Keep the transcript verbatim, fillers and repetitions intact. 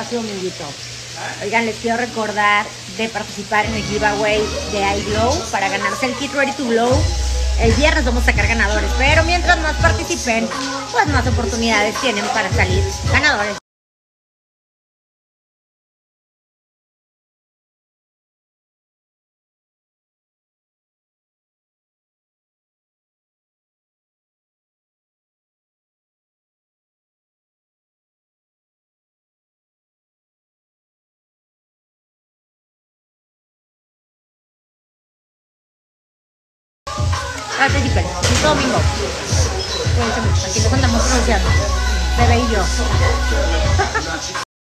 Así dominguito. Oigan, les quiero recordar de participar en el giveaway de iGlow para ganarse el kit Ready to Glow. El viernes vamos a sacar ganadores, pero mientras más participen, pues más oportunidades tienen para salir ganadores. Participen, este domingo. Cuídense mucho, aquí nos andamos pronunciando. Bebé y yo.